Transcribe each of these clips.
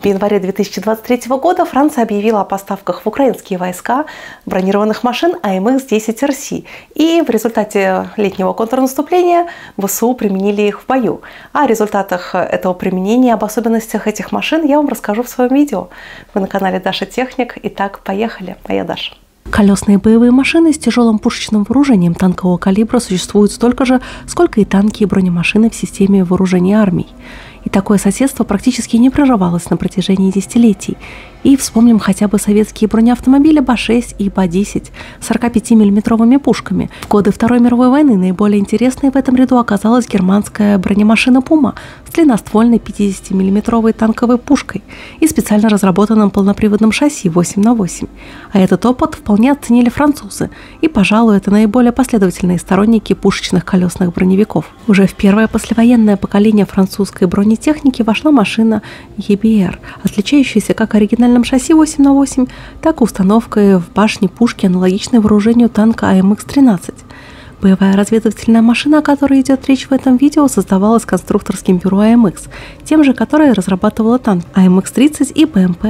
В январе 2023 года Франция объявила о поставках в украинские войска бронированных машин АМХ-10РС. И в результате летнего контрнаступления ВСУ применили их в бою. О результатах этого применения, об особенностях этих машин я вам расскажу в своем видео. Вы на канале Даша Техник. Итак, поехали. А я Даша. Колесные боевые машины с тяжелым пушечным вооружением танкового калибра существуют столько же, сколько и танки и бронемашины в системе вооружения армий. И такое соседство практически не прерывалось на протяжении десятилетий. И вспомним хотя бы советские бронеавтомобили БА-6 и БА-10 с 45-миллиметровыми пушками. В годы Второй мировой войны наиболее интересной в этом ряду оказалась германская бронемашина «Пума» с длинноствольной 50-миллиметровой танковой пушкой и специально разработанным полноприводным шасси 8х8. А этот опыт вполне оценили французы, и, пожалуй, это наиболее последовательные сторонники пушечных колесных броневиков. Уже в первое послевоенное поколение французской бронетехники вошла машина ЕБР, отличающаяся как оригинальным шасси 8х8, так и установкой в башне пушки, аналогичной вооружению танка АМХ-13. Боевая разведывательная машина, о которой идет речь в этом видео, создавалась конструкторским бюро АМХ, тем же, которое разрабатывало танк АМХ-30 и БМП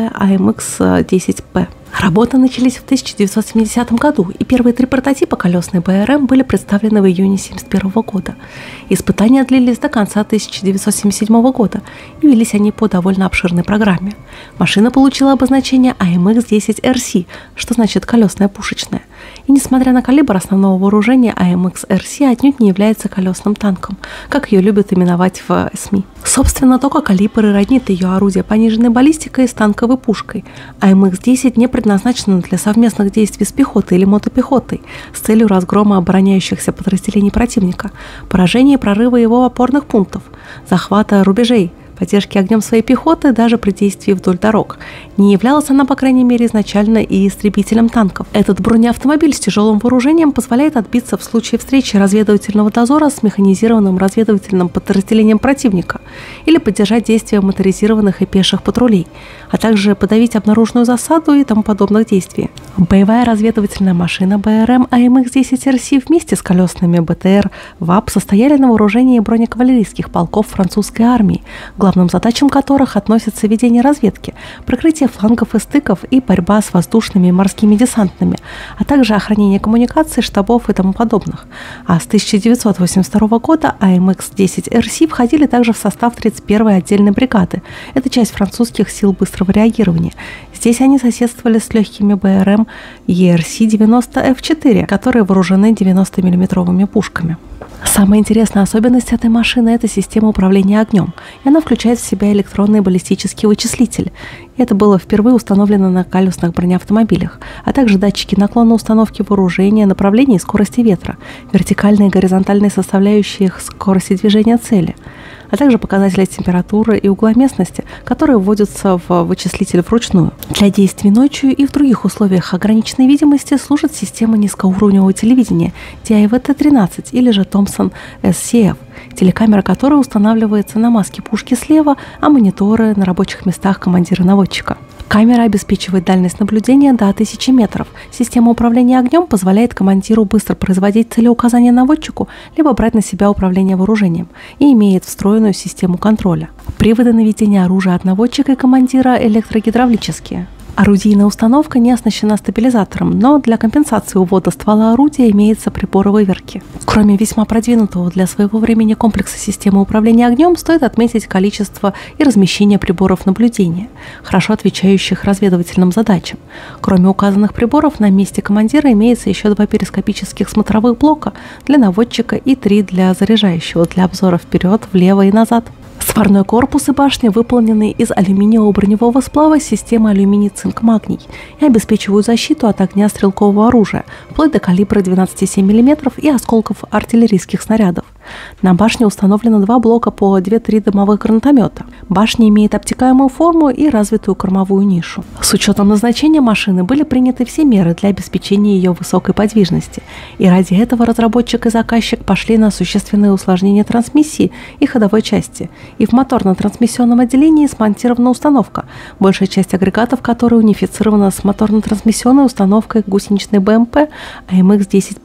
АМХ-10П. Работы начались в 1970 году, и первые 3 прототипа колесной БРМ были представлены в июне 1971 года. Испытания длились до конца 1977 года, и велись они по довольно обширной программе. Машина получила обозначение АМХ-10РС, что значит колесная пушечная. И несмотря на калибр основного вооружения, АМХ-РС отнюдь не является колесным танком, как ее любят именовать в СМИ. Собственно, только калибр и роднит ее орудие пониженной баллистикой с танковой пушкой. АМХ-10 не предназначена для совместных действий с пехотой или мотопехотой с целью разгрома обороняющихся подразделений противника, поражения и прорыва его опорных пунктов, захвата рубежей, поддержки огнем своей пехоты даже при действии вдоль дорог. Не являлась она, по крайней мере, изначально и истребителем танков. Этот бронеавтомобиль с тяжелым вооружением позволяет отбиться в случае встречи разведывательного дозора с механизированным разведывательным подразделением противника или поддержать действия моторизированных и пеших патрулей, а также подавить обнаруженную засаду и тому подобных действий. Боевая разведывательная машина БРМ АМХ-10РС вместе с колесными БТР ВАП состояли на вооружении бронекавалерийских полков французской армии, главным задачам которых относятся ведение разведки, прикрытие флангов и стыков и борьба с воздушными и морскими десантными, а также охранение коммуникаций, штабов и тому подобных. А с 1982 года АМХ-10РС входили также в состав 31-й отдельной бригады. Это часть французских сил быстрого реагирования. Здесь они соседствовали с легкими БРМ ЕРС-90Ф4, которые вооружены 90-миллиметровыми пушками. Самая интересная особенность этой машины – это система управления огнем, и она включает в себя электронный баллистический вычислитель. Это было впервые установлено на колесных бронеавтомобилях, а также датчики наклона установки вооружения, направления и скорости ветра, вертикальные и горизонтальные составляющие скорости движения цели, а также показатели температуры и угла местности, которые вводятся в вычислитель вручную. Для действий ночью и в других условиях ограниченной видимости служит система низкоуровневого телевидения DIVT-13 или же Thomson SCF, телекамера которой устанавливается на маске пушки слева, а мониторы на рабочих местах командира-наводчика. Камера обеспечивает дальность наблюдения до 1000 метров. Система управления огнем позволяет командиру быстро производить целеуказания наводчику, либо брать на себя управление вооружением, и имеет встроенную систему контроля. Приводы наведения оружия от наводчика и командира электрогидравлические. Орудийная установка не оснащена стабилизатором, но для компенсации увода ствола орудия имеется прибор выверки. Кроме весьма продвинутого для своего времени комплекса системы управления огнем, стоит отметить количество и размещение приборов наблюдения, хорошо отвечающих разведывательным задачам. Кроме указанных приборов, на месте командира имеется еще 2 перископических смотровых блока для наводчика и 3 для заряжающего, для обзора вперед, влево и назад. Сварной корпус и башня выполнены из алюминиевого броневого сплава системы алюминий-цинк-магний и обеспечивают защиту от огня стрелкового оружия, вплоть до калибра 12,7 мм и осколков артиллерийских снарядов. На башне установлено 2 блока по 2-3 дымовых гранатомета. Башня имеет обтекаемую форму и развитую кормовую нишу. С учетом назначения машины были приняты все меры для обеспечения ее высокой подвижности, и ради этого разработчик и заказчик пошли на существенные усложнения трансмиссии и ходовой части, и в моторно-трансмиссионном отделении смонтирована установка, большая часть агрегатов которой унифицирована с моторно-трансмиссионной установкой гусеничной БМП АМХ-10П.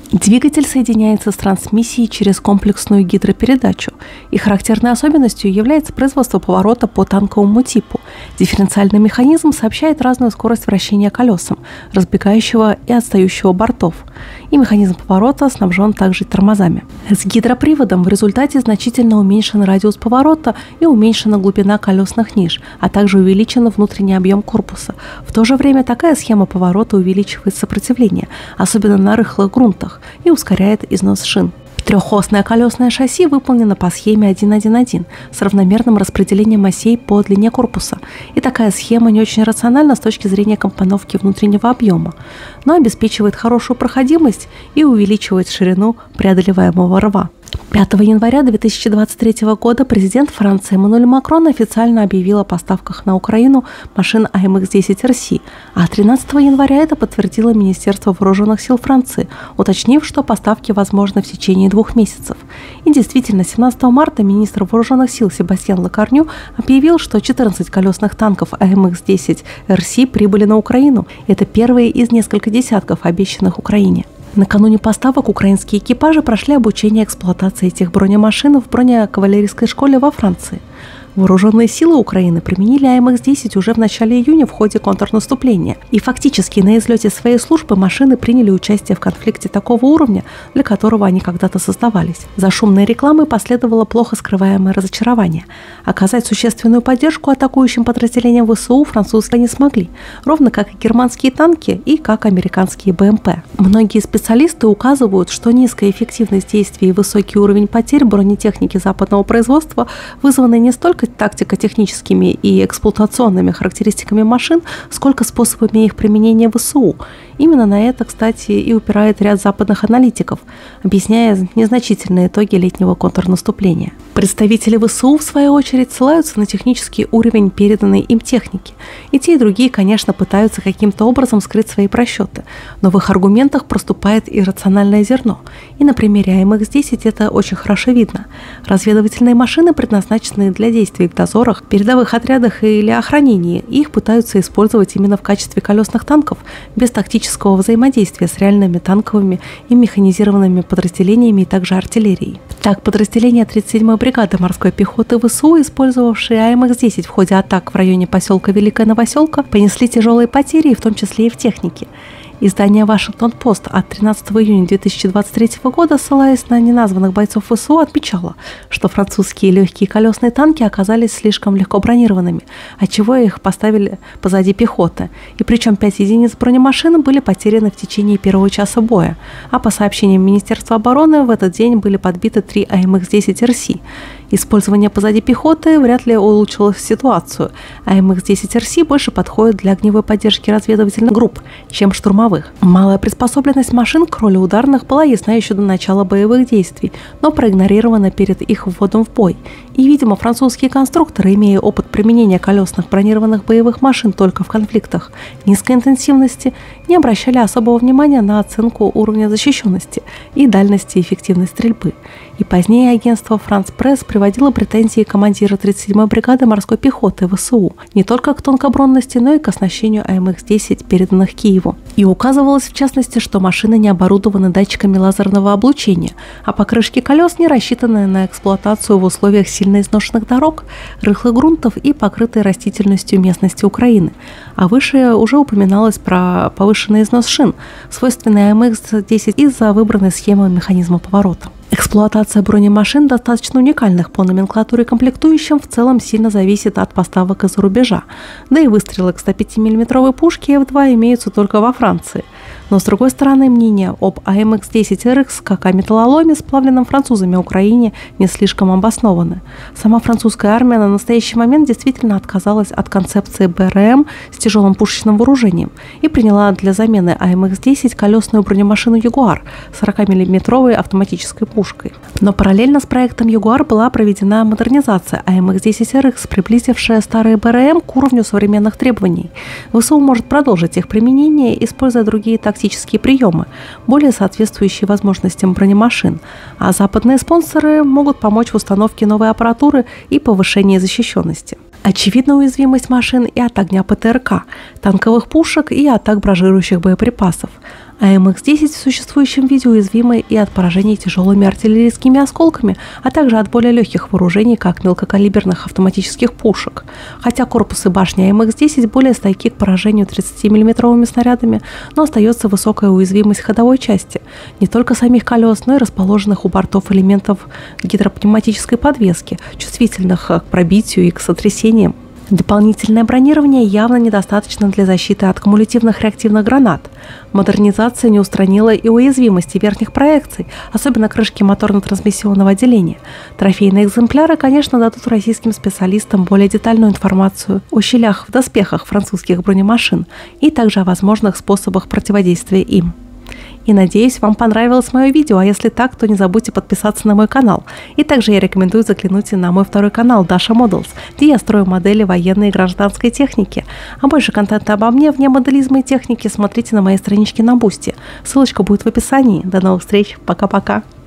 Двигатель соединяется с трансмиссией через комплексную гидропередачу, и характерной особенностью является производство поворота по танковому типу. Дифференциальный механизм сообщает разную скорость вращения колесам, разбегающего и отстающего бортов, и механизм поворота снабжен также тормозами. С гидроприводом в результате значительно уменьшен радиус поворота и уменьшена глубина колесных ниш, а также увеличен внутренний объем корпуса. В то же время такая схема поворота увеличивает сопротивление, особенно на рыхлых грунтах, и ускоряет износ шин. Трехосное колесное шасси выполнено по схеме 1-1-1 с равномерным распределением осей по длине корпуса. И такая схема не очень рациональна с точки зрения компоновки внутреннего объема, но обеспечивает хорошую проходимость и увеличивает ширину преодолеваемого рва. 5 января 2023 года президент Франции Эммануэль Макрон официально объявил о поставках на Украину машин АМХ-10 РС, а 13 января это подтвердило Министерство вооруженных сил Франции, уточнив, что поставки возможны в течение 2 месяцев. И действительно, 17 марта министр вооруженных сил Себастьян Лекарню объявил, что 14 колесных танков АМХ-10 РС прибыли на Украину. Это первые из нескольких десятков обещанных Украине. Накануне поставок украинские экипажи прошли обучение эксплуатации этих бронемашин в бронекавалерийской школе во Франции. Вооруженные силы Украины применили АМХ-10 уже в начале июня в ходе контрнаступления. И фактически на излете своей службы машины приняли участие в конфликте такого уровня, для которого они когда-то создавались. За шумной рекламой последовало плохо скрываемое разочарование. Оказать существенную поддержку атакующим подразделениям ВСУ французские не смогли, ровно как и германские танки и как американские БМП. Многие специалисты указывают, что низкая эффективность действий и высокий уровень потерь бронетехники западного производства вызваны не столько тактико-техническими и эксплуатационными характеристиками машин, сколько способами их применения в ВСУ. Именно на это, кстати, и упирает ряд западных аналитиков, объясняя незначительные итоги летнего контрнаступления. Представители ВСУ, в свою очередь, ссылаются на технический уровень переданной им техники. И те, и другие, конечно, пытаются каким-то образом скрыть свои просчеты, но в их аргументах проступает иррациональное зерно. И на примере АМХ-10 это очень хорошо видно. Разведывательные машины, предназначенные для действий в дозорах, передовых отрядах или охранении, их пытаются использовать именно в качестве колесных танков, без тактического взаимодействия с реальными танковыми и механизированными подразделениями и также артиллерией. Так, подразделения 37-й бригады морской пехоты ВСУ, использовавшие АМХ-10 в ходе атак в районе поселка Великая Новоселка, понесли тяжелые потери, в том числе и в технике. Издание «Вашингтон-Пост» от 13 июня 2023 года, ссылаясь на неназванных бойцов ВСУ, отмечало, что французские легкие колесные танки оказались слишком легко бронированными, отчего их поставили позади пехоты. И причем 5 единиц бронемашин были потеряны в течение первого часа боя, а по сообщениям Министерства обороны в этот день были подбиты 3 АМХ-10 РС. Использование позади пехоты вряд ли улучшило ситуацию. АМХ-10 РС больше подходит для огневой поддержки разведывательных групп, чем штурмовых. Малая приспособленность машин к роли ударных была ясна еще до начала боевых действий, но проигнорирована перед их вводом в бой. И, видимо, французские конструкторы, имея опыт применения колесных бронированных боевых машин только в конфликтах низкой интенсивности, не обращали особого внимания на оценку уровня защищенности и дальности и эффективной стрельбы. И позднее агентство «France Press» приводило претензии командира 37-й бригады морской пехоты ВСУ не только к тонкобронности, но и к оснащению АМХ-10, переданных Киеву. И указывалось, в частности, что машины не оборудованы датчиками лазерного облучения, а покрышки колес не рассчитаны на эксплуатацию в условиях сильно изношенных дорог, рыхлых грунтов и покрытой растительностью местности Украины. А выше уже упоминалось про повышенный износ шин, свойственный АМХ-10 из-за выбранной схемы механизма поворота. Эксплуатация бронемашин, достаточно уникальных по номенклатуре и комплектующим, в целом сильно зависит от поставок из-за рубежа. Да и выстрелы к 105 мм пушке F2 имеются только во Франции. Но, с другой стороны, мнение об АМХ-10 РХ как о металлоломе, сплавленном французами Украине, не слишком обоснованы. Сама французская армия на настоящий момент действительно отказалась от концепции БРМ с тяжелым пушечным вооружением и приняла для замены АМХ-10 колесную бронемашину «Ягуар» с 40-мм автоматической пушкой. Но параллельно с проектом «Ягуар» была проведена модернизация АМХ-10 РХ, приблизившая старые БРМ к уровню современных требований. ВСУ может продолжить их применение, используя другие тактические приемы, более соответствующие возможностям бронемашин, а западные спонсоры могут помочь в установке новой аппаратуры и повышении защищенности. Очевидна уязвимость машин и от огня ПТРК, танковых пушек и атак бражирующих боеприпасов. АМХ-10 в существующем виде уязвимы и от поражений тяжелыми артиллерийскими осколками, а также от более легких вооружений, как мелкокалиберных автоматических пушек. Хотя корпус и башни АМХ-10 более стойки к поражению 30-мм снарядами, но остается высокая уязвимость ходовой части, не только самих колес, но и расположенных у бортов элементов гидропневматической подвески, чувствительных к пробитию и к сотрясениям. Дополнительное бронирование явно недостаточно для защиты от кумулятивных реактивных гранат. Модернизация не устранила и уязвимости верхних проекций, особенно крышки моторно-трансмиссионного отделения. Трофейные экземпляры, конечно, дадут российским специалистам более детальную информацию о щелях в доспехах французских бронемашин и также о возможных способах противодействия им. И надеюсь, вам понравилось мое видео, а если так, то не забудьте подписаться на мой канал. И также я рекомендую заглянуть на мой второй канал Dasha Models, где я строю модели военной и гражданской техники. А больше контента обо мне вне моделизма и техники смотрите на моей страничке на Boosty. Ссылочка будет в описании. До новых встреч. Пока-пока.